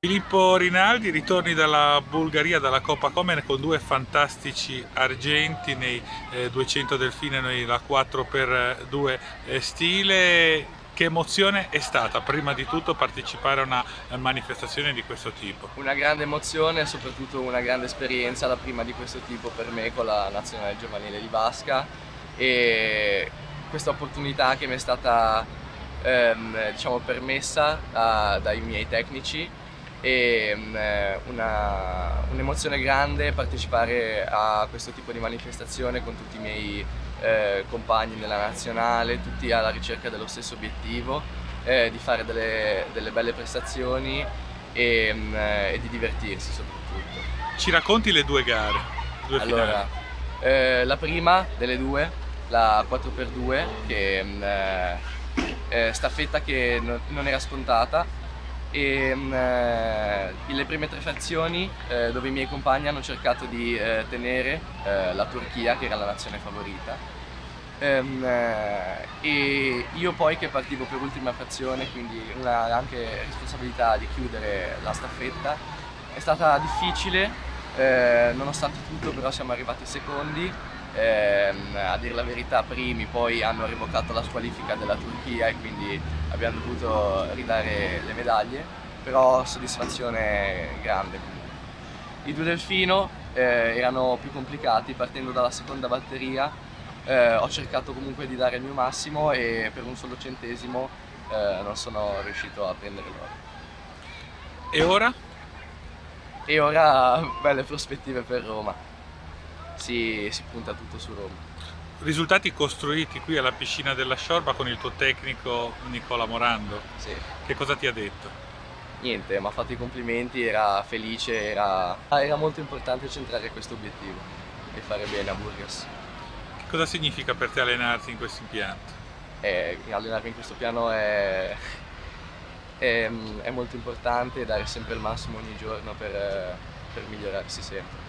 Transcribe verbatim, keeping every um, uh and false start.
Filippo Rinaldi, ritorni dalla Bulgaria, dalla Coppa Comen con due fantastici argenti nei eh, duecento delfine, nella quattro per due eh, stile. Che emozione è stata prima di tutto partecipare a una eh, manifestazione di questo tipo? Una grande emozione e soprattutto una grande esperienza, la prima di questo tipo per me con la nazionale giovanile di basca, e questa opportunità che mi è stata ehm, diciamo, permessa da, dai miei tecnici, e un'emozione grande partecipare a questo tipo di manifestazione con tutti i miei eh, compagni nella nazionale, tutti alla ricerca dello stesso obiettivo, eh, di fare delle, delle belle prestazioni e, mh, e di divertirsi soprattutto. Ci racconti le due gare, le due Allora, eh, la prima delle due, la quattro per due, che mh, eh, staffetta che non, non era scontata, e mh, eh, le prime tre frazioni eh, dove i miei compagni hanno cercato di eh, tenere eh, la Turchia, che era la nazione favorita, ehm, eh, e io poi che partivo per ultima frazione, quindi una anche responsabilità di chiudere la staffetta. È stata difficile, eh, nonostante tutto, però siamo arrivati secondi. Ehm, a dire la verità, primi, poi hanno revocato la squalifica della Turchia e quindi abbiamo dovuto ridare le medaglie, però soddisfazione grande. I due delfino eh, erano più complicati. Partendo dalla seconda batteria eh, ho cercato comunque di dare il mio massimo e per un solo centesimo eh, non sono riuscito a prendere l'oro. E ora? E ora belle prospettive per Roma. Si, si punta tutto su Roma. Risultati costruiti qui alla piscina della Sciorba con il tuo tecnico Nicola Morando. Sì. Che cosa ti ha detto? Niente, mi ha fatto i complimenti, era felice, era, era molto importante centrare questo obiettivo e fare bene a Burgas. Che cosa significa per te allenarti in questo impianto? E allenarmi in questo piano è, è, è molto importante, dare sempre il massimo ogni giorno per, per migliorarsi sempre.